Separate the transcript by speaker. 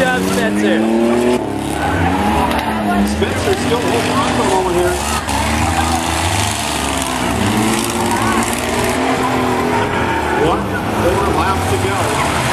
Speaker 1: job, Spencer.
Speaker 2: Spencer still holding on for a moment here. 1 4 laps to go.